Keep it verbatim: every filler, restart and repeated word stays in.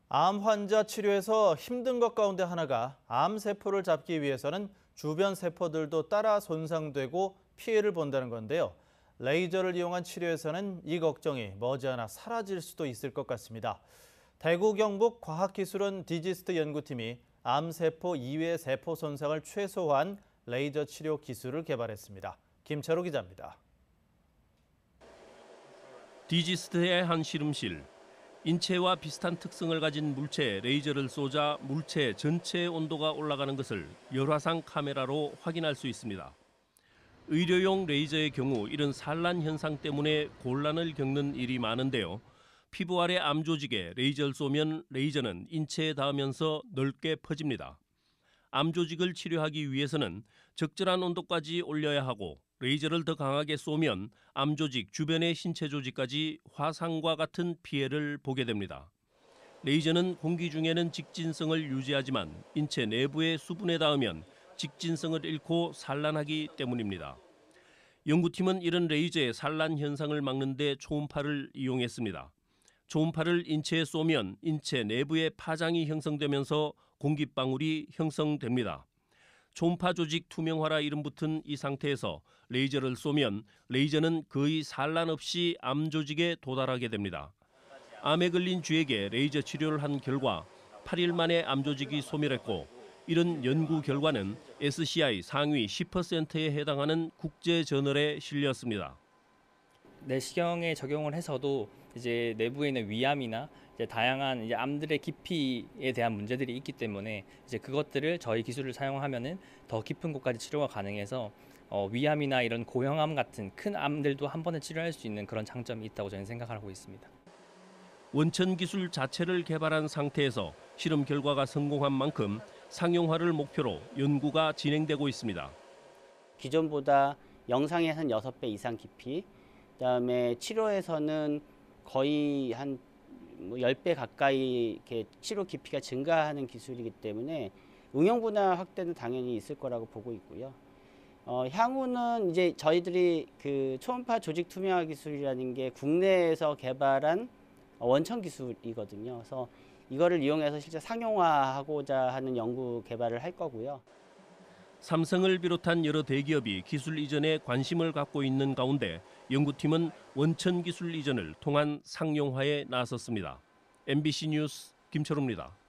암 환자 치료에서 힘든 것 가운데 하나가 암세포를 잡기 위해서는 주변 세포들도 따라 손상되고 피해를 본다는 건데요. 레이저를 이용한 치료에서는 이 걱정이 머지않아 사라질 수도 있을 것 같습니다. 대구 경북 과학기술원 디지스트 연구팀이 암세포 이외의 세포 손상을 최소화한 레이저 치료 기술을 개발했습니다. 김철우 기자입니다. 디지스트의 한 실험실. 인체와 비슷한 특성을 가진 물체에 레이저를 쏘자 물체 전체의 온도가 올라가는 것을 열화상 카메라로 확인할 수 있습니다. 의료용 레이저의 경우 이런 산란 현상 때문에 곤란을 겪는 일이 많은데요. 피부 아래 암 조직에 레이저를 쏘면 레이저는 인체에 닿으면서 넓게 퍼집니다. 암 조직을 치료하기 위해서는 적절한 온도까지 올려야 하고 레이저를 더 강하게 쏘면 암 조직 주변의 신체 조직까지 화상과 같은 피해를 보게 됩니다. 레이저는 공기 중에는 직진성을 유지하지만 인체 내부의 수분에 닿으면 직진성을 잃고 산란하기 때문입니다. 연구팀은 이런 레이저의 산란 현상을 막는 데 초음파를 이용했습니다. 초음파를 인체에 쏘면 인체 내부에 파장이 형성되면서 공기방울이 형성됩니다. 초음파 조직 투명화라 이름 붙은 이 상태에서 레이저를 쏘면 레이저는 거의 산란 없이 암 조직에 도달하게 됩니다. 암에 걸린 쥐에게 레이저 치료를 한 결과 팔 일 만에 암 조직이 소멸했고 이런 연구 결과는 에스시아이 상위 십 퍼센트에 해당하는 국제 저널에 실렸습니다. 내시경에 적용을 해서도 이제 내부에 있는 위암이나 이제 다양한 이제 암들의 깊이에 대한 문제들이 있기 때문에 이제 그것들을 저희 기술을 사용하면은 더 깊은 곳까지 치료가 가능해서 어, 위암이나 이런 고형암 같은 큰 암들도 한 번에 치료할 수 있는 그런 장점이 있다고 저는 생각하고 있습니다. 원천 기술 자체를 개발한 상태에서 실험 결과가 성공한 만큼 상용화를 목표로 연구가 진행되고 있습니다. 기존보다 영상에서 한 여섯 배 이상 깊이, 그다음에 치료에서는 거의 한 십 배 가까이 이렇게 치료 깊이가 증가하는 기술이기 때문에 응용 분야 확대는 당연히 있을 거라고 보고 있고요. 어, 향후는 이제 저희들이 그 초음파 조직 투명화 기술이라는 게 국내에서 개발한 원천 기술이거든요. 그래서 이거를 이용해서 실제 상용화하고자 하는 연구 개발을 할 거고요. 삼성을 비롯한 여러 대기업이 기술 이전에 관심을 갖고 있는 가운데 연구팀은 원천 기술 이전을 통한 상용화에 나섰습니다. 엠비씨 뉴스 김철우입니다.